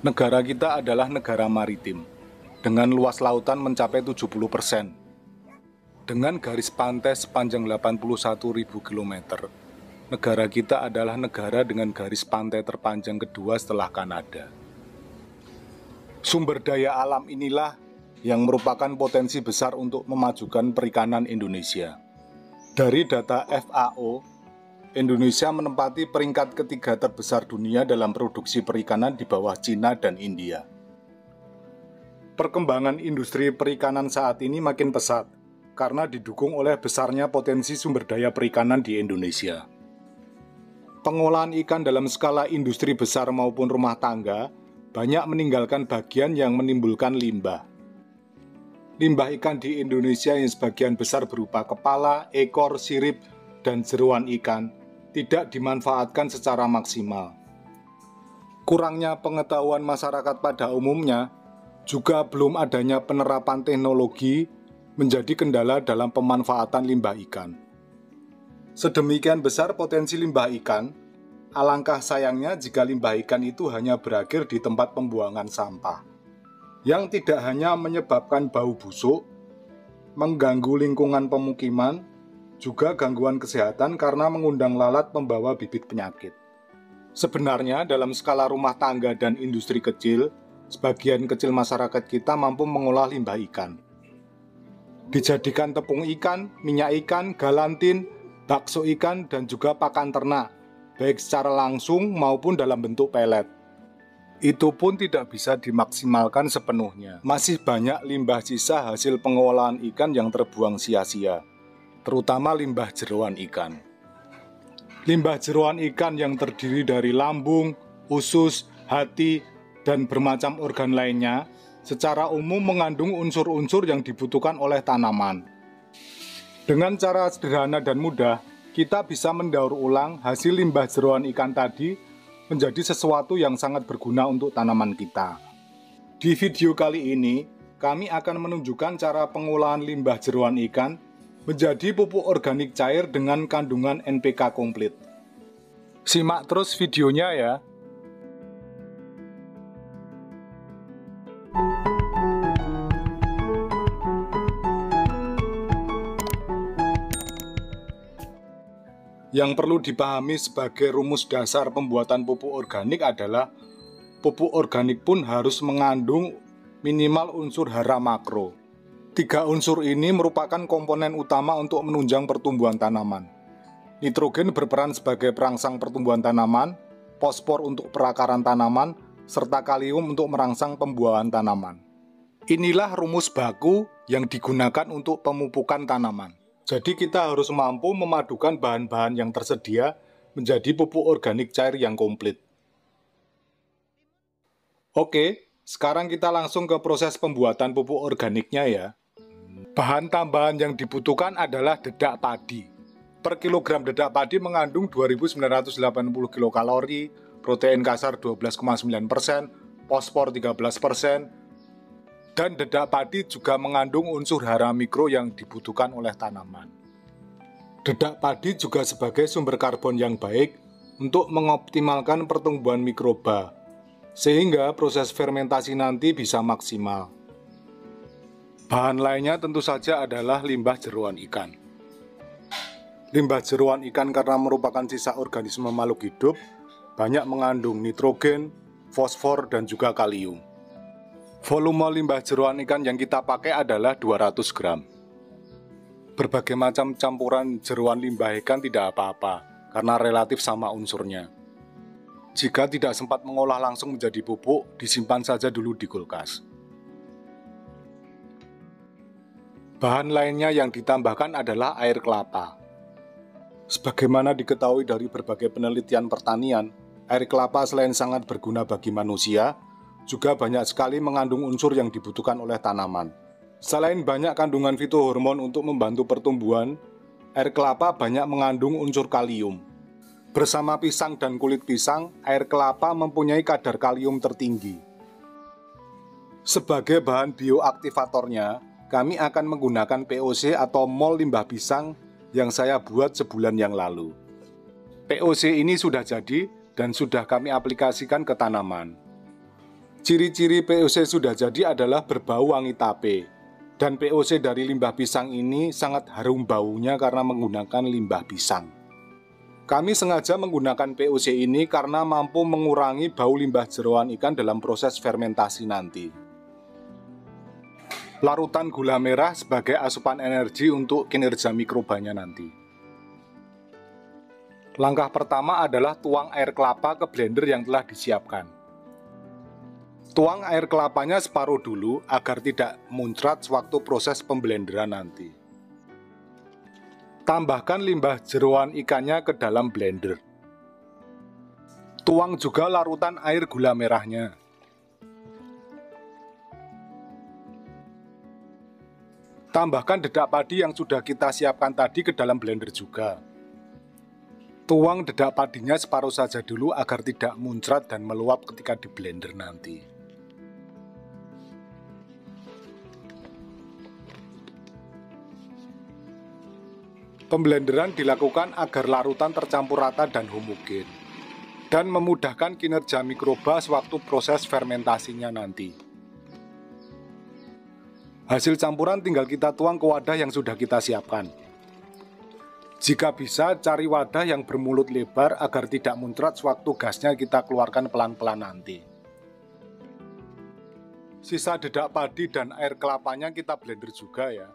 Negara kita adalah negara maritim, dengan luas lautan mencapai 70%, dengan garis pantai sepanjang 81.000 km. Negara kita adalah negara dengan garis pantai terpanjang kedua setelah Kanada. Sumber daya alam inilah yang merupakan potensi besar untuk memajukan perikanan Indonesia. Dari data FAO, Indonesia menempati peringkat ketiga terbesar dunia dalam produksi perikanan di bawah Cina dan India. Perkembangan industri perikanan saat ini makin pesat karena didukung oleh besarnya potensi sumber daya perikanan di Indonesia. Pengolahan ikan dalam skala industri besar maupun rumah tangga banyak meninggalkan bagian yang menimbulkan limbah. Limbah ikan di Indonesia yang sebagian besar berupa kepala, ekor, sirip, dan jeroan ikan tidak dimanfaatkan secara maksimal. Kurangnya pengetahuan masyarakat pada umumnya, juga belum adanya penerapan teknologi menjadi kendala dalam pemanfaatan limbah ikan. Sedemikian besar potensi limbah ikan, alangkah sayangnya jika limbah ikan itu hanya berakhir di tempat pembuangan sampah, yang tidak hanya menyebabkan bau busuk, mengganggu lingkungan pemukiman, juga gangguan kesehatan karena mengundang lalat pembawa bibit penyakit. Sebenarnya dalam skala rumah tangga dan industri kecil, sebagian kecil masyarakat kita mampu mengolah limbah ikan. Dijadikan tepung ikan, minyak ikan, galantin, bakso ikan, dan juga pakan ternak, baik secara langsung maupun dalam bentuk pelet. Itu pun tidak bisa dimaksimalkan sepenuhnya. Masih banyak limbah sisa hasil pengolahan ikan yang terbuang sia-sia, terutama limbah jeroan ikan. Limbah jeroan ikan yang terdiri dari lambung, usus, hati, dan bermacam organ lainnya, secara umum mengandung unsur-unsur yang dibutuhkan oleh tanaman. Dengan cara sederhana dan mudah, kita bisa mendaur ulang hasil limbah jeroan ikan tadi menjadi sesuatu yang sangat berguna untuk tanaman kita. Di video kali ini, kami akan menunjukkan cara pengolahan limbah jeroan ikan menjadi pupuk organik cair dengan kandungan NPK komplit. Simak terus videonya ya. Yang perlu dipahami sebagai rumus dasar pembuatan pupuk organik adalah pupuk organik pun harus mengandung minimal unsur hara makro. 3 unsur ini merupakan komponen utama untuk menunjang pertumbuhan tanaman. Nitrogen berperan sebagai perangsang pertumbuhan tanaman, fosfor untuk perakaran tanaman, serta kalium untuk merangsang pembuahan tanaman. Inilah rumus baku yang digunakan untuk pemupukan tanaman. Jadi kita harus mampu memadukan bahan-bahan yang tersedia menjadi pupuk organik cair yang komplit. Oke, sekarang kita langsung ke proses pembuatan pupuk organiknya ya. Bahan tambahan yang dibutuhkan adalah dedak padi. Per kilogram dedak padi mengandung 2.980 kilokalori, protein kasar 12,9%, fosfor 13%, dan dedak padi juga mengandung unsur hara mikro yang dibutuhkan oleh tanaman. Dedak padi juga sebagai sumber karbon yang baik untuk mengoptimalkan pertumbuhan mikroba, sehingga proses fermentasi nanti bisa maksimal. Bahan lainnya tentu saja adalah limbah jeroan ikan. Limbah jeroan ikan karena merupakan sisa organisme makhluk hidup, banyak mengandung nitrogen, fosfor, dan juga kalium. Volume limbah jeroan ikan yang kita pakai adalah 200 gram. Berbagai macam campuran jeroan limbah ikan tidak apa-apa, karena relatif sama unsurnya. Jika tidak sempat mengolah langsung menjadi pupuk, disimpan saja dulu di kulkas. Bahan lainnya yang ditambahkan adalah air kelapa. Sebagaimana diketahui dari berbagai penelitian pertanian, air kelapa selain sangat berguna bagi manusia, juga banyak sekali mengandung unsur yang dibutuhkan oleh tanaman. Selain banyak kandungan fitohormon untuk membantu pertumbuhan, air kelapa banyak mengandung unsur kalium. Bersama pisang dan kulit pisang, air kelapa mempunyai kadar kalium tertinggi. Sebagai bahan bioaktivatornya, kami akan menggunakan POC atau mol limbah pisang yang saya buat sebulan yang lalu. POC ini sudah jadi dan sudah kami aplikasikan ke tanaman. Ciri-ciri POC sudah jadi adalah berbau wangi tape. Dan POC dari limbah pisang ini sangat harum baunya karena menggunakan limbah pisang. Kami sengaja menggunakan POC ini karena mampu mengurangi bau limbah jeroan ikan dalam proses fermentasi nanti. Larutan gula merah sebagai asupan energi untuk kinerja mikrobanya nanti. Langkah pertama adalah tuang air kelapa ke blender yang telah disiapkan. Tuang air kelapanya separuh dulu agar tidak muncrat sewaktu proses pemblenderan nanti. Tambahkan limbah jeroan ikannya ke dalam blender. Tuang juga larutan air gula merahnya. Tambahkan dedak padi yang sudah kita siapkan tadi ke dalam blender juga. Tuang dedak padinya separuh saja dulu agar tidak muncrat dan meluap ketika di blender nanti. Pemblenderan dilakukan agar larutan tercampur rata dan homogen, dan memudahkan kinerja mikroba sewaktu proses fermentasinya nanti. Hasil campuran tinggal kita tuang ke wadah yang sudah kita siapkan. Jika bisa, cari wadah yang bermulut lebar agar tidak muncrat sewaktu gasnya kita keluarkan pelan-pelan nanti. Sisa dedak padi dan air kelapanya kita blender juga ya.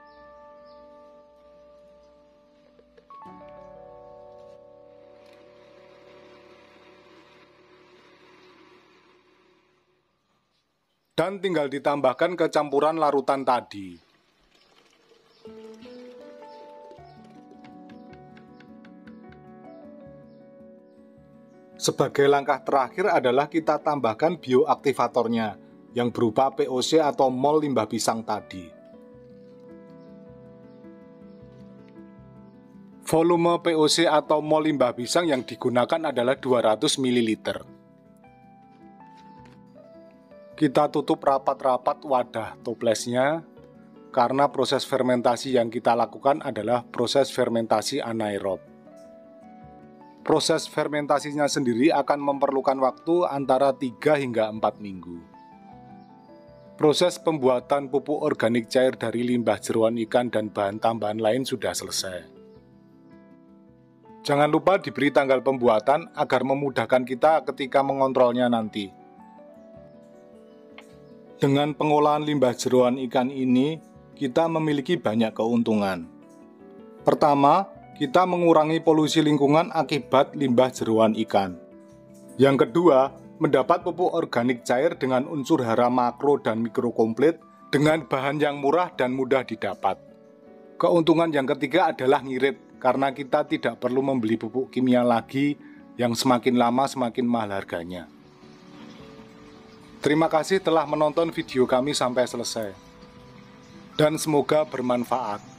Dan tinggal ditambahkan ke campuran larutan tadi. Sebagai langkah terakhir adalah kita tambahkan bioaktivatornya, yang berupa POC atau mol limbah pisang tadi. Volume POC atau mol limbah pisang yang digunakan adalah 200 ml. Kita tutup rapat-rapat wadah toplesnya, karena proses fermentasi yang kita lakukan adalah proses fermentasi anaerob. Proses fermentasinya sendiri akan memerlukan waktu antara 3 hingga 4 minggu. Proses pembuatan pupuk organik cair dari limbah jeroan ikan dan bahan tambahan lain sudah selesai. Jangan lupa diberi tanggal pembuatan agar memudahkan kita ketika mengontrolnya nanti. Dengan pengolahan limbah jeroan ikan ini, kita memiliki banyak keuntungan. Pertama, kita mengurangi polusi lingkungan akibat limbah jeroan ikan. Yang kedua, mendapat pupuk organik cair dengan unsur hara makro dan mikro komplit dengan bahan yang murah dan mudah didapat. Keuntungan yang ketiga adalah ngirit, karena kita tidak perlu membeli pupuk kimia lagi yang semakin lama semakin mahal harganya. Terima kasih telah menonton video kami sampai selesai, dan semoga bermanfaat.